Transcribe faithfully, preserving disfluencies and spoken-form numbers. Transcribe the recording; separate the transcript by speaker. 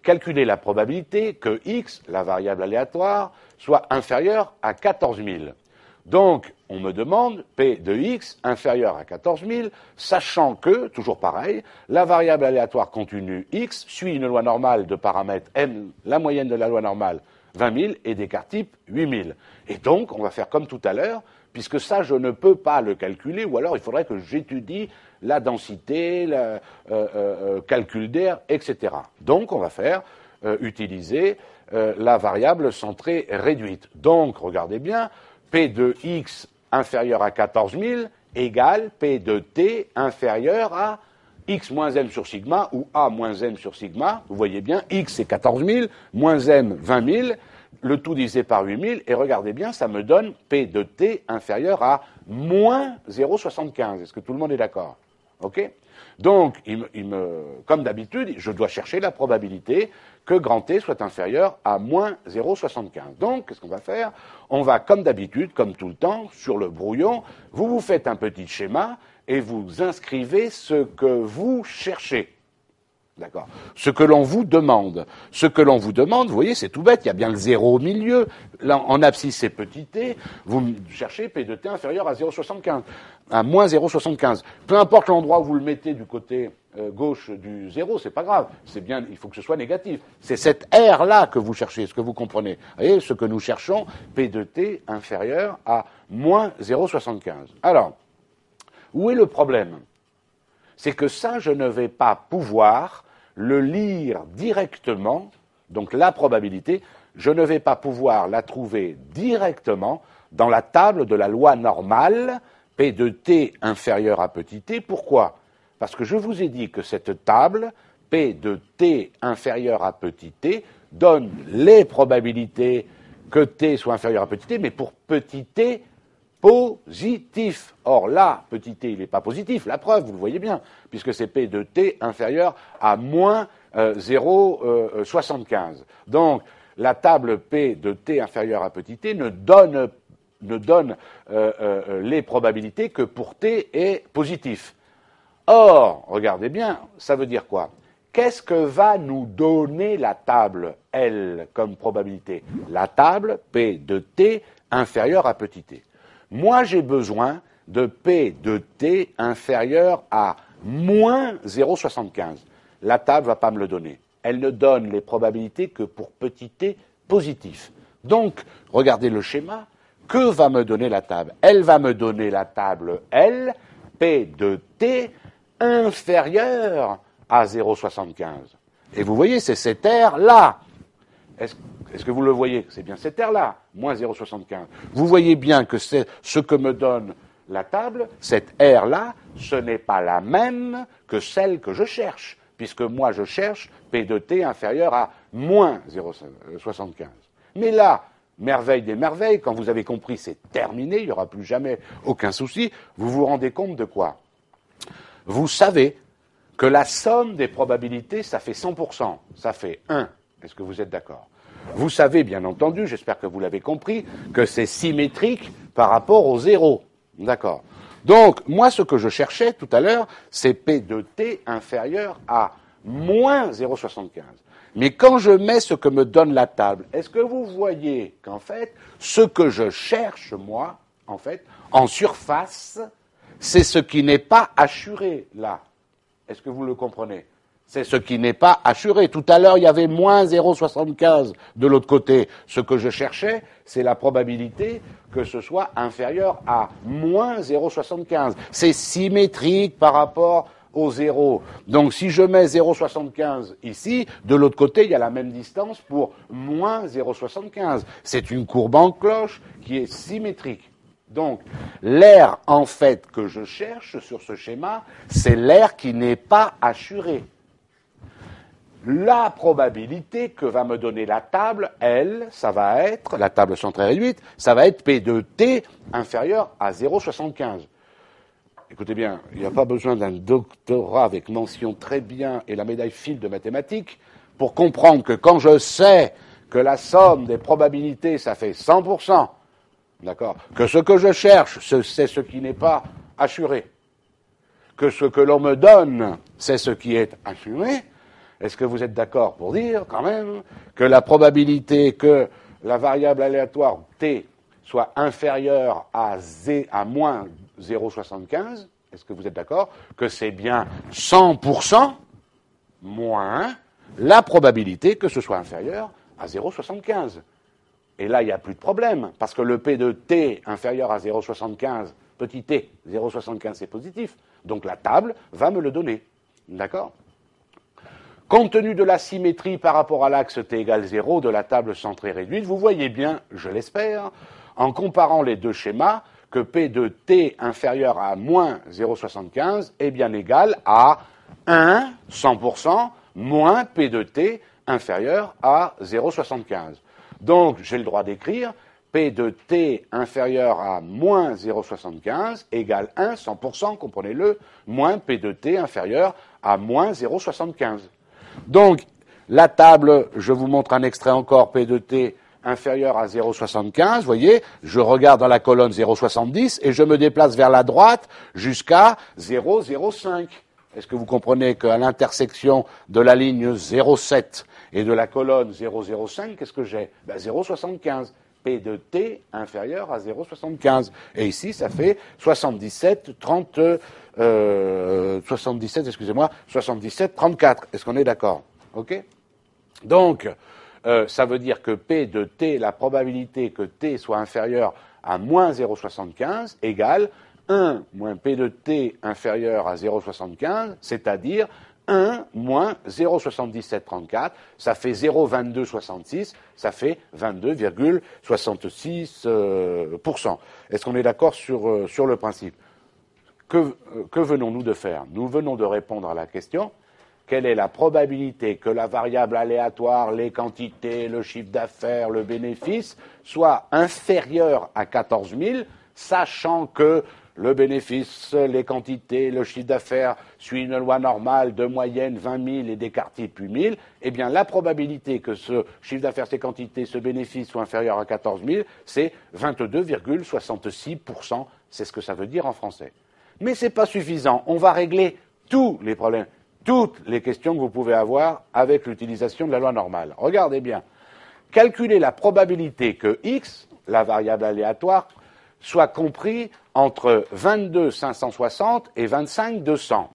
Speaker 1: calculer la probabilité que x, la variable aléatoire, soit inférieure à quatorze mille. Donc, on me demande P de x inférieur à quatorze mille, sachant que, toujours pareil, la variable aléatoire continue x suit une loi normale de paramètres m, la moyenne de la loi normale, vingt mille, et d'écart type huit mille. Et donc, on va faire comme tout à l'heure, puisque ça, je ne peux pas le calculer, ou alors il faudrait que j'étudie la densité, le euh, euh, calcul d'air, et cetera. Donc, on va faire euh, utiliser euh, la variable centrée réduite. Donc, regardez bien, P de x inférieur à quatorze mille égale P de t inférieur à x moins m sur sigma ou a moins m sur sigma. Vous voyez bien, x c'est quatorze mille, moins m vingt mille, le tout divisé par huit mille, et regardez bien, ça me donne P de t inférieur à moins zéro virgule soixante-quinze. Est-ce que tout le monde est d'accord? OK? Donc, il me, il me, comme d'habitude, je dois chercher la probabilité que grand T soit inférieur à moins zéro virgule soixante-quinze. Donc, qu'est-ce qu'on va faire? On va, comme d'habitude, comme tout le temps, sur le brouillon, vous vous faites un petit schéma et vous inscrivez ce que vous cherchez. D'accord. Ce que l'on vous demande. Ce que l'on vous demande, vous voyez, c'est tout bête, il y a bien le zéro au milieu. Là, en abscisse, c'est petit t. Vous cherchez P de t inférieur à zéro virgule soixante-quinze, à moins zéro virgule soixante-quinze. Peu importe l'endroit où vous le mettez du côté euh, gauche du zéro, c'est pas grave. C'est bien, il faut que ce soit négatif. C'est cette R-là que vous cherchez, ce que vous comprenez. Vous voyez, ce que nous cherchons, P de t inférieur à moins zéro virgule soixante-quinze. Alors, où est le problème? C'est que ça, je ne vais pas pouvoir le lire directement, donc la probabilité, je ne vais pas pouvoir la trouver directement dans la table de la loi normale, P de t inférieur à petit t. Pourquoi? Parce que je vous ai dit que cette table, P de t inférieur à petit t, donne les probabilités que t soit inférieur à petit t, mais pour petit t, positif. Or là, petit t, il n'est pas positif, la preuve, vous le voyez bien, puisque c'est P de t inférieur à moins euh, zéro virgule soixante-quinze. Donc, la table P de t inférieur à petit t ne donne, ne donne euh, euh, les probabilités que pour t est positif. Or, regardez bien, ça veut dire quoi? Qu'est-ce que va nous donner la table L comme probabilité? La table P de t inférieur à petit t. Moi, j'ai besoin de P de t inférieur à moins zéro virgule soixante-quinze. La table ne va pas me le donner. Elle ne donne les probabilités que pour petit t positif. Donc, regardez le schéma. Que va me donner la table? Elle va me donner la table L, P de t inférieur à zéro virgule soixante-quinze. Et vous voyez, c'est cette R-là. Est-ce Est-ce que vous le voyez? C'est bien cette R-là, moins zéro virgule soixante-quinze. Vous voyez bien que c'est ce que me donne la table, cette R-là, ce n'est pas la même que celle que je cherche, puisque moi je cherche P de t inférieur à moins zéro virgule soixante-quinze. Mais là, merveille des merveilles, quand vous avez compris, c'est terminé, il n'y aura plus jamais aucun souci, vous vous rendez compte de quoi? Vous savez que la somme des probabilités, ça fait cent pour cent, ça fait un. Est-ce que vous êtes d'accord? Vous savez, bien entendu, j'espère que vous l'avez compris, que c'est symétrique par rapport au zéro. D'accord. Donc, moi, ce que je cherchais tout à l'heure, c'est P de t inférieur à moins zéro virgule soixante-quinze. Mais quand je mets ce que me donne la table, est-ce que vous voyez qu'en fait, ce que je cherche, moi, en fait, en surface, c'est ce qui n'est pas assuré, là. Est-ce que vous le comprenez? C'est ce qui n'est pas assuré. Tout à l'heure, il y avait moins zéro virgule soixante-quinze de l'autre côté. Ce que je cherchais, c'est la probabilité que ce soit inférieur à moins zéro virgule soixante-quinze. C'est symétrique par rapport au zéro. Donc, si je mets zéro virgule soixante-quinze ici, de l'autre côté, il y a la même distance pour moins zéro virgule soixante-quinze. C'est une courbe en cloche qui est symétrique. Donc, l'air, en fait, que je cherche sur ce schéma, c'est l'air qui n'est pas assuré. La probabilité que va me donner la table, elle, ça va être, la table centrée réduite, ça va être P de t inférieur à zéro virgule soixante-quinze. Écoutez bien, il n'y a pas besoin d'un doctorat avec mention très bien et la médaille Fields de mathématiques pour comprendre que quand je sais que la somme des probabilités, ça fait cent pour cent, d'accord, que ce que je cherche, c'est ce qui n'est pas assuré, que ce que l'on me donne, c'est ce qui est assuré, Est-ce que vous êtes d'accord pour dire, quand même, que la probabilité que la variable aléatoire t soit inférieure à, z, à moins zéro virgule soixante-quinze, est-ce que vous êtes d'accord que c'est bien cent pour cent moins la probabilité que ce soit inférieur à zéro virgule soixante-quinze? Et là, il n'y a plus de problème, parce que le P de t inférieur à zéro virgule soixante-quinze, petit t, zéro virgule soixante-quinze c'est positif, donc la table va me le donner. D'accord? Compte tenu de la symétrie par rapport à l'axe t égale zéro de la table centrée réduite, vous voyez bien, je l'espère, en comparant les deux schémas, que P de t inférieur à moins zéro virgule soixante-quinze est bien égal à un, cent pour cent, moins P de t inférieur à zéro virgule soixante-quinze. Donc, j'ai le droit d'écrire P de t inférieur à moins zéro virgule soixante-quinze égale un, cent pour cent, comprenez-le, moins P de t inférieur à moins zéro virgule soixante-quinze. Donc, la table, je vous montre un extrait encore, P de t inférieur à zéro virgule soixante-quinze, vous voyez, je regarde dans la colonne zéro virgule soixante-dix et je me déplace vers la droite jusqu'à zéro virgule zéro cinq. Est-ce que vous comprenez qu'à l'intersection de la ligne zéro virgule sept et de la colonne zéro virgule zéro cinq, qu'est-ce que j'ai? Ben zéro virgule soixante-quinze. P de t inférieur à zéro virgule soixante-quinze. Et ici, ça fait soixante-dix-sept, trente, euh, soixante-dix-sept, excusez-moi, soixante-dix-sept, trente-quatre. Est-ce qu'on est d'accord? OK? Donc, euh, ça veut dire que P de t, la probabilité que t soit inférieur à moins zéro virgule soixante-quinze égale un moins P de t inférieur à zéro virgule soixante-quinze, c'est-à-dire un moins zéro virgule soixante-dix-sept trente-quatre, ça fait zéro virgule vingt-deux soixante-six, ça fait vingt-deux virgule soixante-six pour cent. Est-ce qu'on est d'accord sur, euh, sur le principe? Que, euh, que venons-nous de faire? Nous venons de répondre à la question, quelle est la probabilité que la variable aléatoire, les quantités, le chiffre d'affaires, le bénéfice, soit inférieur à quatorze mille, sachant que le bénéfice, les quantités, le chiffre d'affaires suit une loi normale de moyenne vingt mille et d'écart type huit mille, eh bien la probabilité que ce chiffre d'affaires, ces quantités, ce bénéfice soit inférieur à quatorze mille, c'est vingt-deux virgule soixante-six pour cent. C'est ce que ça veut dire en français. Mais ce n'est pas suffisant. On va régler tous les problèmes, toutes les questions que vous pouvez avoir avec l'utilisation de la loi normale. Regardez bien. Calculez la probabilité que x, la variable aléatoire, soit compris entre vingt-deux cinq cent soixante et vingt-cinq deux cents.